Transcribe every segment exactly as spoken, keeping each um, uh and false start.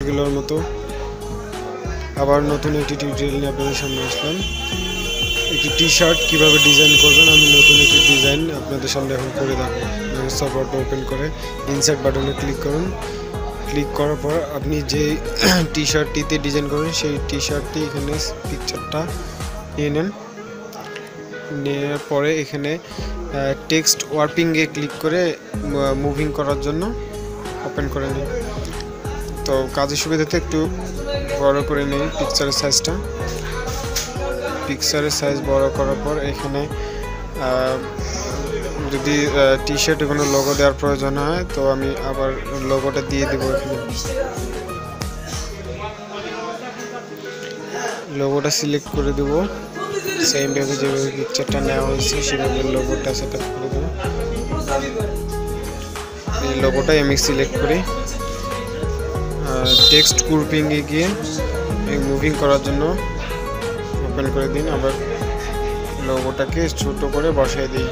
Regular মতো আবার নতুন একটি টিউটোরিয়াল নিয়ে আপনাদের সামনে আসলাম। একটি টি শার্ট কীভাবে ডিজাইন করবেন আমি নতুন একটি ডিজাইন আপনাদের সামনে এখন করে দেখাবো। মাইক্রোসফট ওয়ার্ড ওপেন করে ইনসার্ট বাটনে ক্লিক করুন। ক্লিক করার পর আপনি যে টি শার্টটিতে ডিজাইন করবেন সেই টি শার্টটি এখানে পিকচারটা নিয়ে নেন। নেওয়ার পরে এখানে টেক্সট ওয়ার্পিংয়ে ক্লিক করে মুভিং করার জন্য ওপেন করে নিন। তো কাজের সুবিধাতে একটু বড় করে নিই পিকচারের সাইজটা। পিকচারের সাইজ বড় করার পর এখানে যদি টি শার্টে কোনো লোগো দেওয়ার প্রয়োজন হয় তো আমি আবার লোগোটা দিয়ে দেবো। এখানে লোগোটা সিলেক্ট করে দেবো। সেমভাবে যেভাবে পিকচারটা নেওয়া হয়েছে সেভাবে লোগোটা সেট আপ করে দেবো। এই লোগোটাই আমি সিলেক্ট করি। টেক্সট গ্রুপিংয়ে গিয়ে মুভিং করার জন্য ওপেন করে দিন। আবার লোগোটাকে ছোট করে বসাই দিই।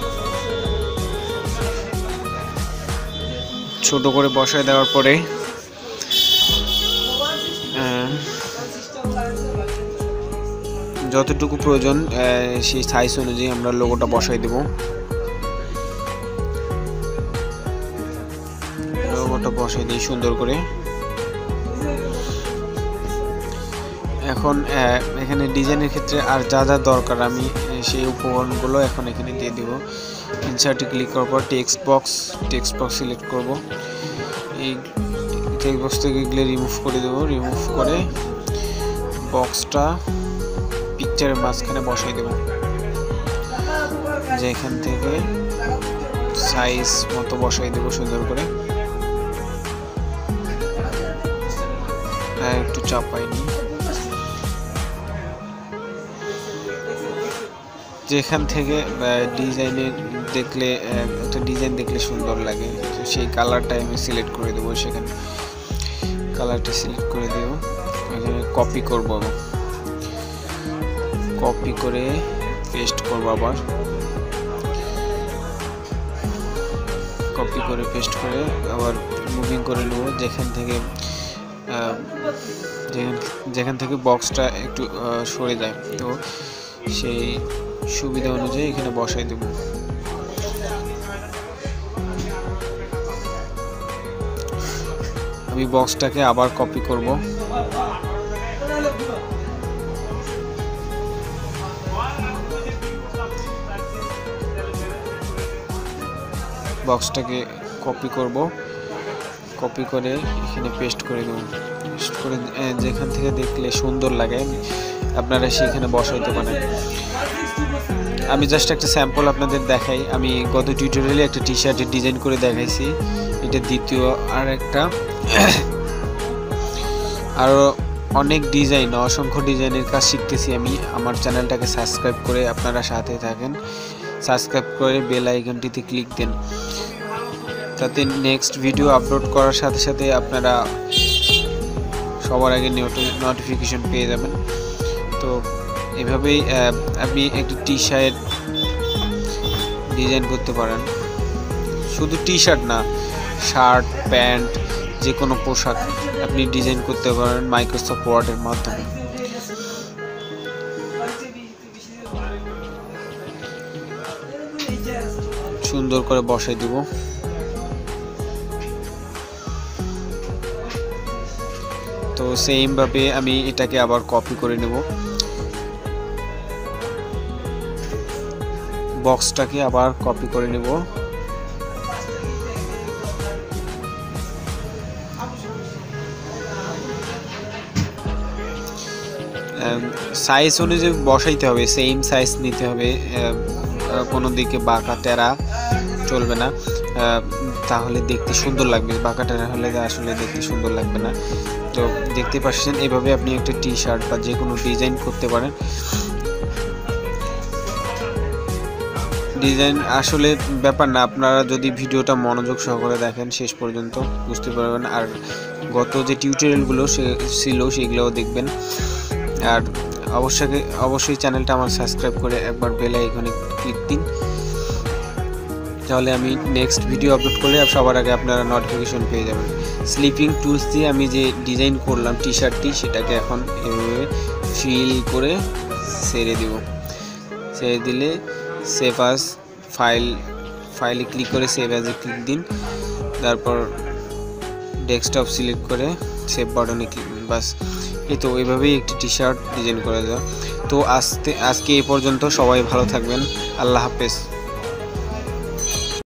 ছোট করে বসায় দেওয়ার পরে যতটুকু প্রয়োজন সেই সাইজ অনুযায়ী আমরা লোগোটা বসাই দেব। লোগোটা বসাই দিই সুন্দর করে। এখন এখানে ডিজাইনের ক্ষেত্রে আর যা যা দরকার আমি সেই উপকরণগুলো এখন এখানে দিয়ে দেব। ইনসার্টে ক্লিক করার পর text box text box select করব। এই টেক্সট বক্স থেকে এগুলো রিমুভ করে দেব। রিমুভ করে বক্সটা পিকচারের মাঝখানে বসাই দেব। যেখান থেকে সাইজ মতো বসাই দেব সুন্দর করে। একটু চাপাইনি। যেখান থেকে ডিজাইনের দেখলে একটা ডিজাইন দেখলে সুন্দর লাগে সেই কালারটা আমি সিলেক্ট করে দেবো। সেখানে কালারটা সিলেক্ট করে দেবো। এখানে কপি করবো, কপি করে পেস্ট করবো। আবার কপি করে পেস্ট করে আবার মুভিং করে নেব। যেখান থেকে যেখান থেকে বক্সটা একটু সরে যায় তো সেই সুবিধা অনুযায়ী এখানে বসাই দেব। আমি বক্সটাকে আবার কপি করব। বক্সটাকে কপি করব, কপি করে এখানে পেস্ট করে দেব। পেস্ট করে যেখান থেকে দেখলে সুন্দর লাগে আপনারা সেখানে বসাইতে পারেন। আমি জাস্ট একটা স্যাম্পল আপনাদের দেখাই। আমি গত টিউটোরিয়ালে একটা টি শার্টের ডিজাইন করে দেখাইছি। এটা দ্বিতীয় আর একটা আরও অনেক ডিজাইন অসংখ্য ডিজাইনের কাজ শিখতেছি আমি। আমার চ্যানেলটাকে সাবস্ক্রাইব করে আপনারা সাথে থাকেন। সাবস্ক্রাইব করে বেল আইকনটিতে ক্লিক দেন, তাতে নেক্সট ভিডিও আপলোড করার সাথে সাথে আপনারা সবার আগে নোটিফিকেশন পেয়ে যাবেন। তো এভাবেই আপনি একটি টি শার্ট ডিজাইন করতে পারেন। শুধু টি শার্ট না, শার্ট প্যান্ট যে কোনো পোশাক আপনি ডিজাইন করতে পারেন মাইক্রোসফট ওয়ার্ডের মাধ্যমে। সুন্দর করে বসাই দিব। তো সেম ভাবে আমি এটাকে আবার কপি করে নেব। বক্সটাকে আবার কপি করে নেব। সাইজ অনুযায়ী বসাইতে হবে, সেম সাইজ নিতে হবে। কোনো দিকে বাঁকা টেরা চলবে না, তাহলে দেখতে সুন্দর লাগবে। বাঁকা টেরা হলে আসলে দেখতে সুন্দর লাগবে না। তো দেখতে পাচ্ছেন এভাবে আপনি একটা টি শার্ট বা যে কোনো ডিজাইন করতে পারেন। ডিজাইন আসলে ব্যাপার না, আপনারা যদি ভিডিওটা মনোযোগ সহকারে দেখেন শেষ পর্যন্ত বুঝতে পারবেন। আর গত যে টিউটোরিয়ালগুলো ছিল সেগুলোও দেখবেন। আর অবশ্যই অবশ্যই চ্যানেলটা আমার সাবস্ক্রাইব করে একবার বেল আইকনে ক্লিক দিন। তাহলে আমি নেক্সট ভিডিও আপলোড করলে সবার আগে আপনারা নোটিফিকেশন পেয়ে যাবেন। স্লিপিং টুলস দিয়ে আমি যে ডিজাইন করলাম টি শার্টটি, সেটাকে এখন এভাবে ফিল করে ছেড়ে দেব। ছেড়ে দিলে সেভ আস ফাইল ফাইলে ক্লিক করে সেভ অ্যাজে ক্লিক দিন, তারপর ডেস্কটপ সিলেক্ট করে সেভ বাটনে ক্লিক দিন। বাস এই তো এইভাবেই একটি টি শার্ট ডিজাইন করা যায়। তো আজকে আজকে এই পর্যন্ত, সবাই ভালো থাকবেন, আল্লাহ হাফেজ।